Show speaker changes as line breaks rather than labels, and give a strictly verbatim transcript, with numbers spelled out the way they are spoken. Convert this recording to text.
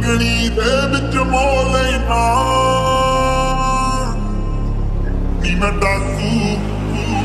ਦੇਖਣੀ ਦੇ ਵਿੱਚ ਮੋਹ ਲੈਣਾ ਨੀ ਮੈਂ ਡਾਕੂ